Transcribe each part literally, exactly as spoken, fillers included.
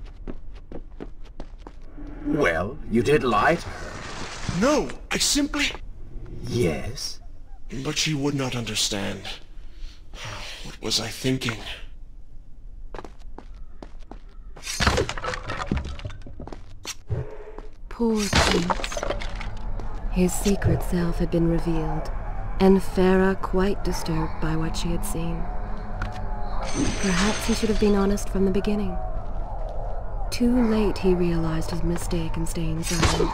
Well, you did lie to her. No, I simply... Yes? But she would not understand. What was I thinking? Poor Prince. His secret self had been revealed, and Farah quite disturbed by what she had seen. Perhaps he should have been honest from the beginning. Too late he realized his mistake in staying silent.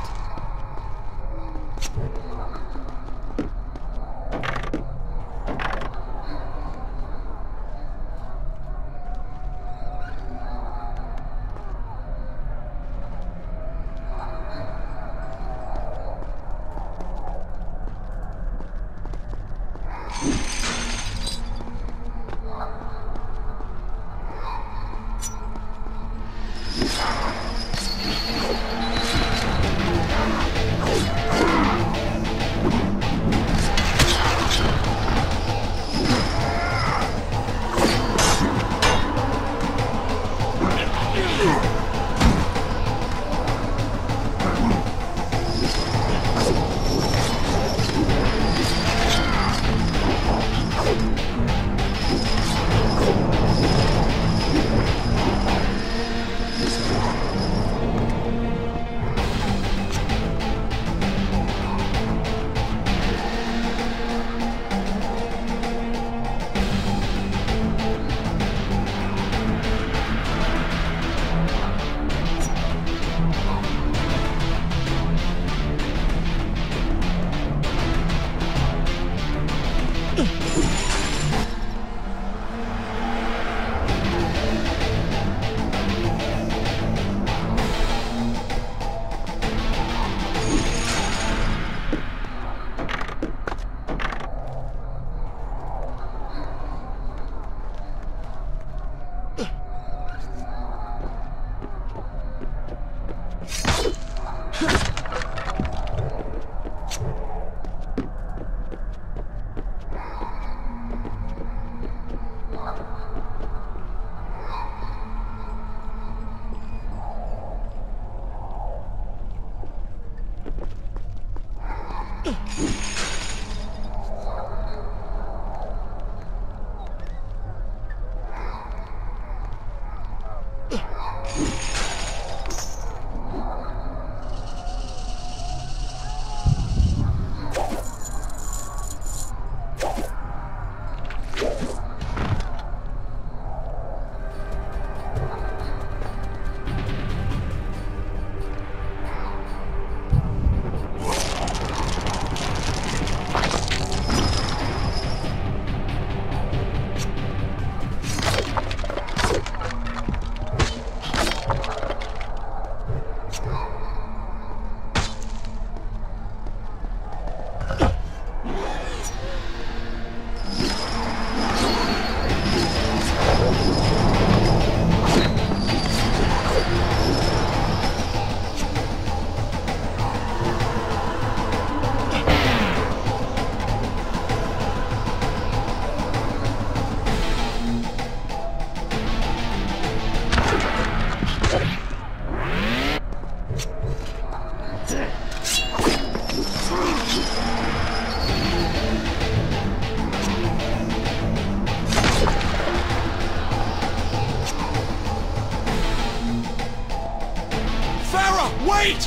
Wait!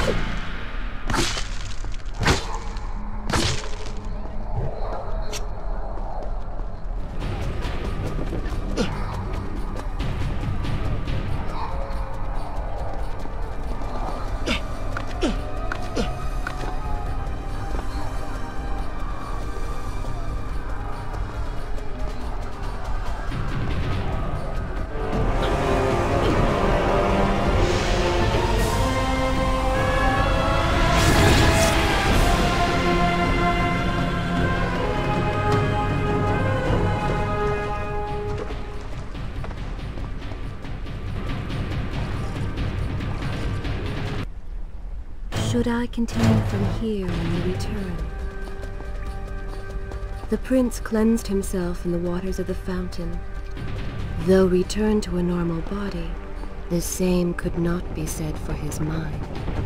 Should I continue from here when we return? The prince cleansed himself in the waters of the fountain. Though returned to a normal body, The same could not be said for his mind.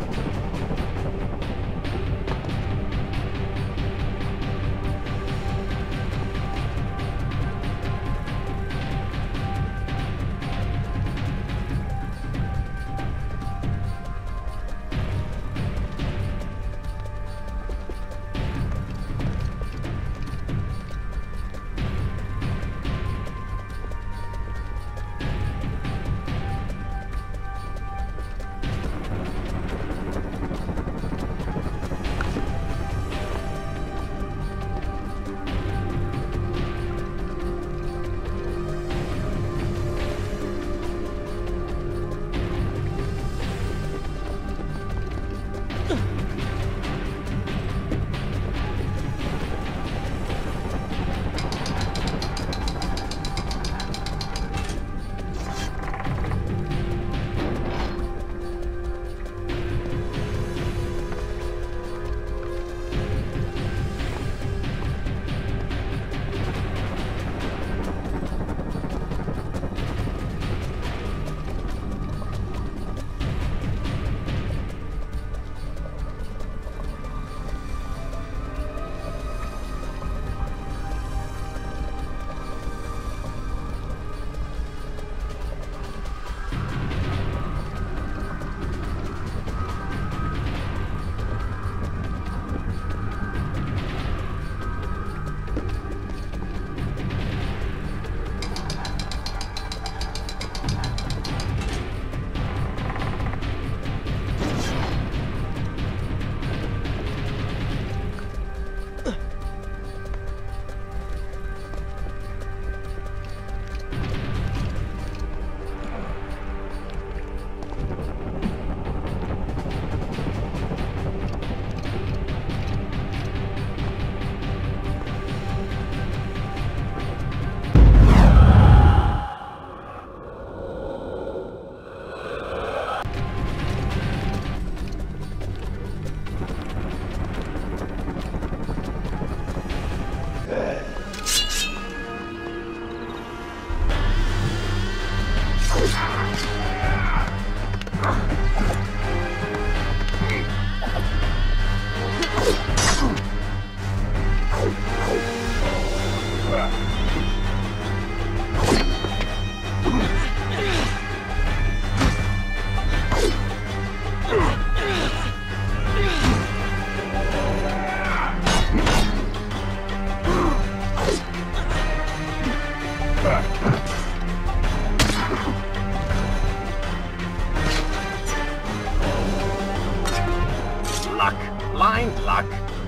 Blind luck.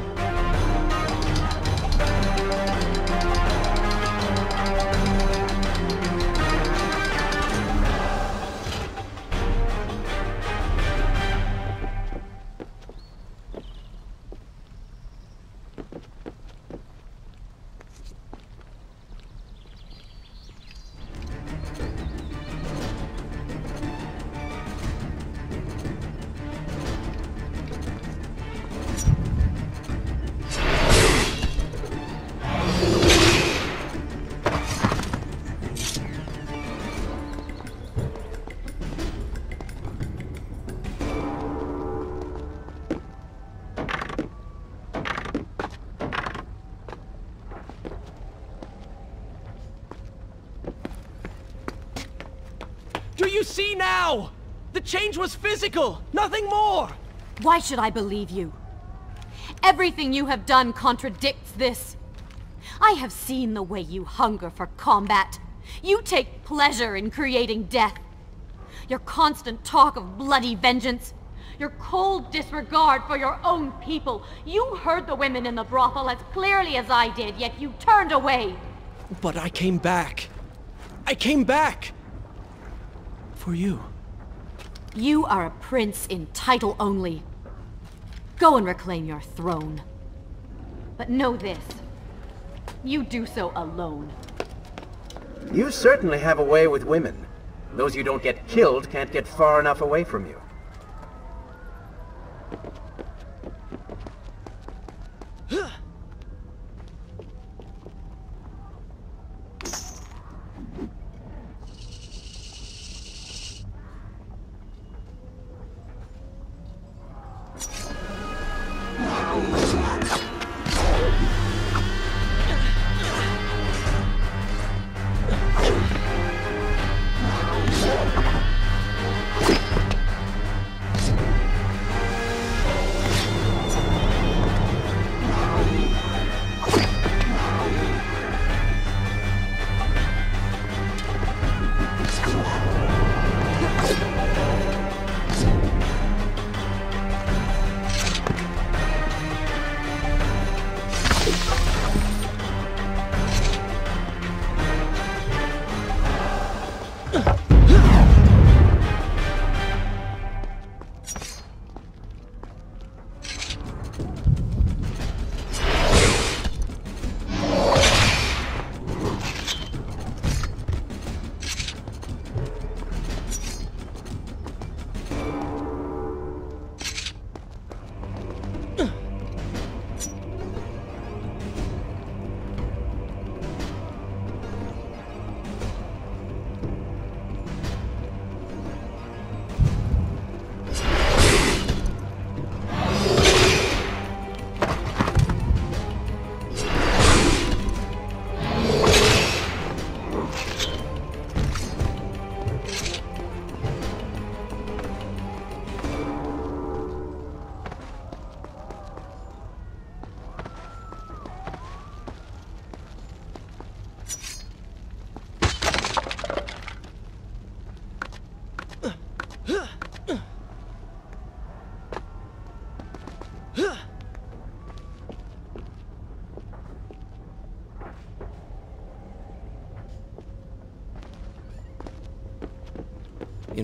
Do you see now? The change was physical, nothing more! Why should I believe you? Everything you have done contradicts this. I have seen the way you hunger for combat. You take pleasure in creating death. Your constant talk of bloody vengeance. Your cold disregard for your own people. You heard the women in the brothel as clearly as I did, yet you turned away. But I came back. I came back! For you. You are a prince in title only. Go and reclaim your throne. But know this. You do so alone. You certainly have a way with women. Those you don't get killed can't get far enough away from you.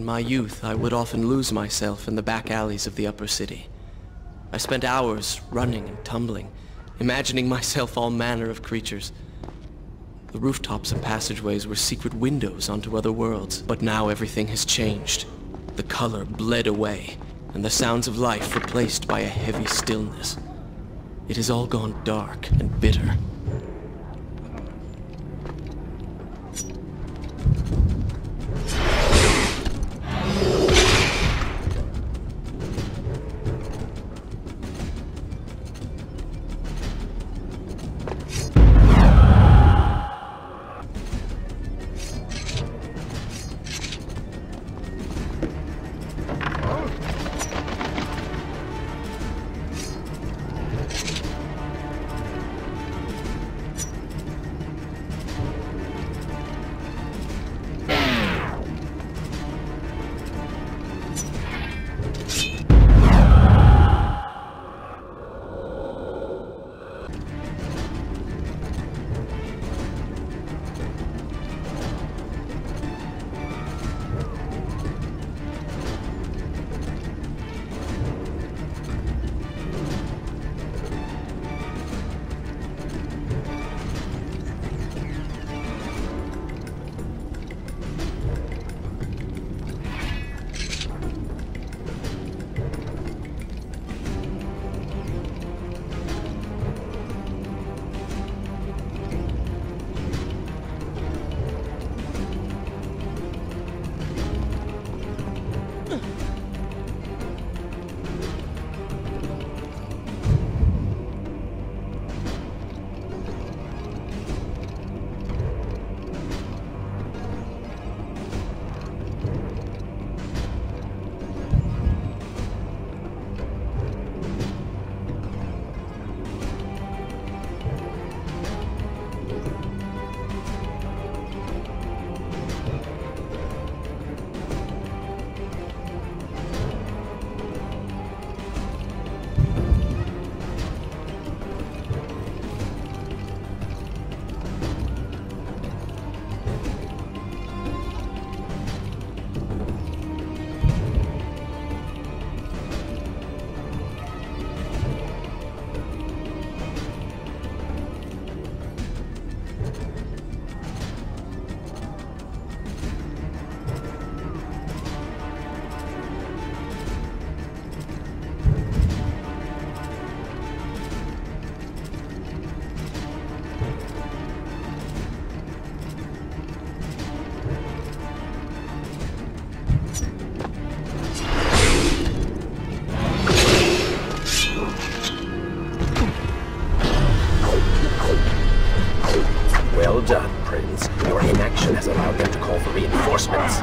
In my youth, I would often lose myself in the back alleys of the upper city. I spent hours running and tumbling, imagining myself all manner of creatures. The rooftops and passageways were secret windows onto other worlds, but now everything has changed. The color bled away, and the sounds of life replaced by a heavy stillness. It has all gone dark and bitter. Well done, Prince. Your inaction has allowed them to call for reinforcements.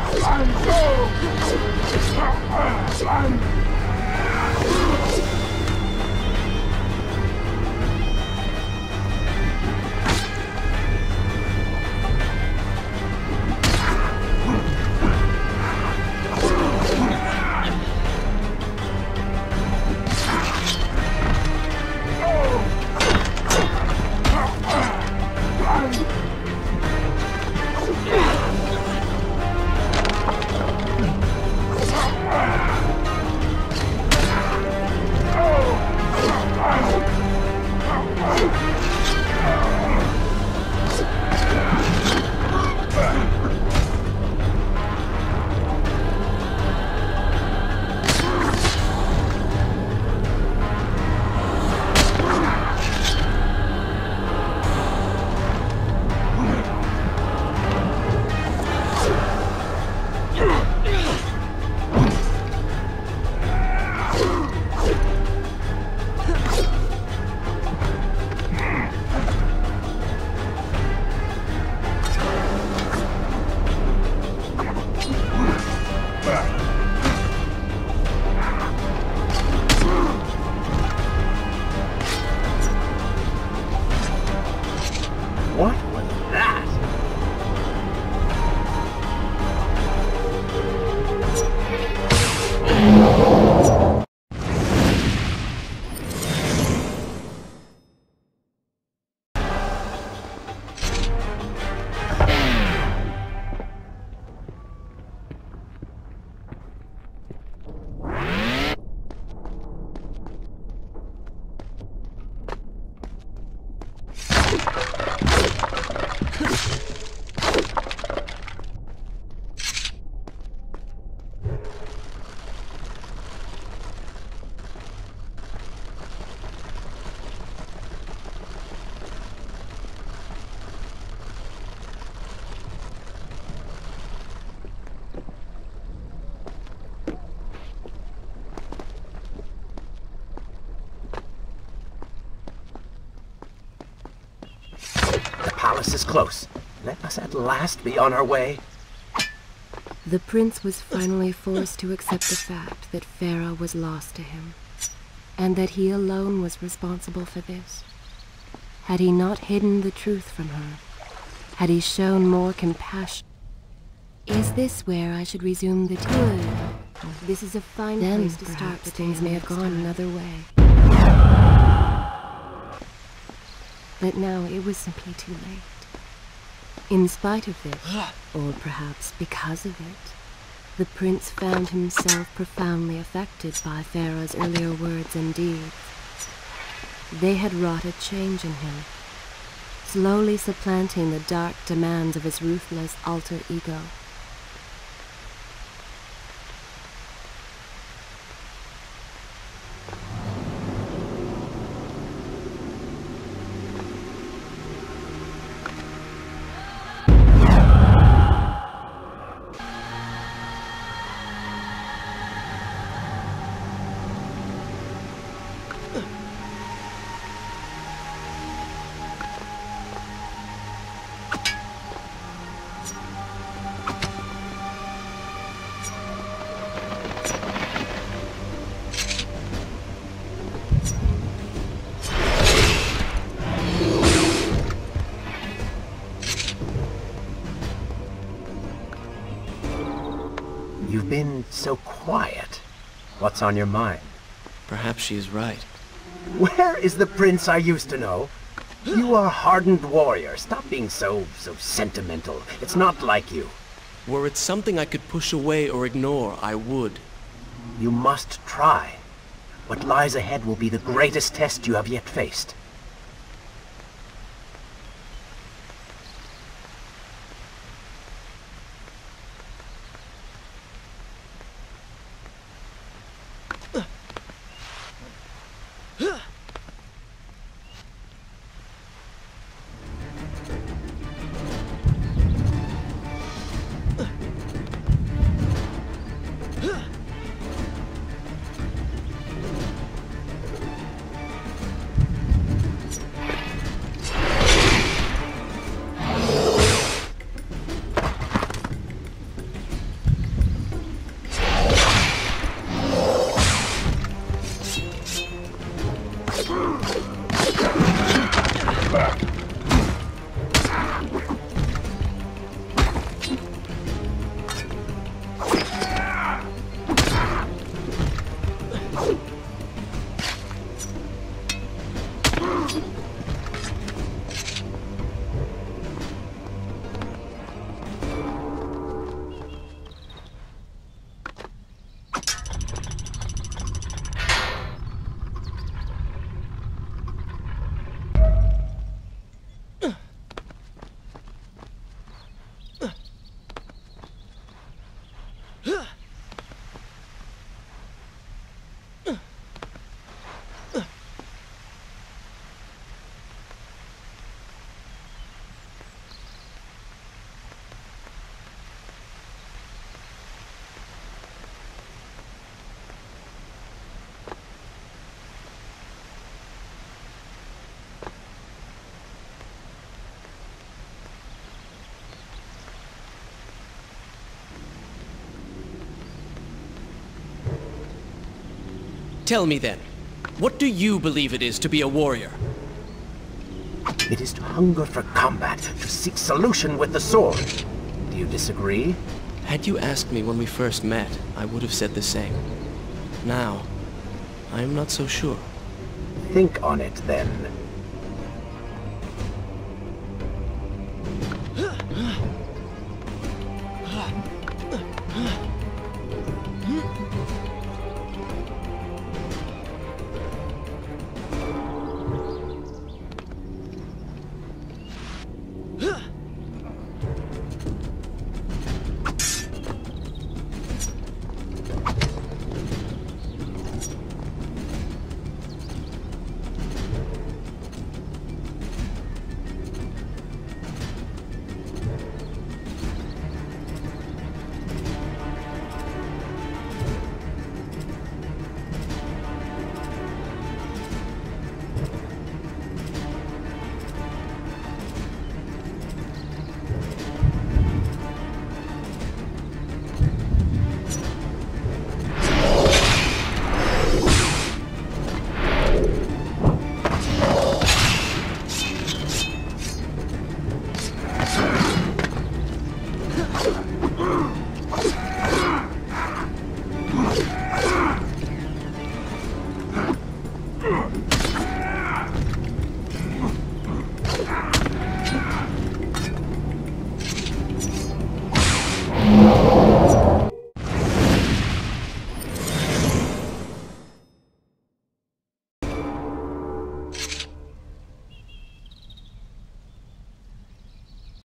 palace is close. Let us at last be on our way. The prince was finally forced to accept the fact that Farah was lost to him, and that he alone was responsible for this. Had he not hidden the truth from her, had he shown more compassion... Is this where I should resume the tour? This is a fine then place to start. The things may have gone another way. But now it was simply too late. In spite of this, or perhaps because of it, the prince found himself profoundly affected by Farah's earlier words and deeds. They had wrought a change in him, slowly supplanting the dark demands of his ruthless alter ego. You've been so quiet. What's on your mind? Perhaps she is right. Where is the prince I used to know? You are a hardened warrior. Stop being so, so sentimental. It's not like you. Were it something I could push away or ignore, I would. You must try. What lies ahead will be the greatest test you have yet faced. Tell me then, what do you believe it is to be a warrior? It is to hunger for combat, to seek solution with the sword. Do you disagree? Had you asked me when we first met, I would have said the same. Now, I am not so sure. Think on it, then.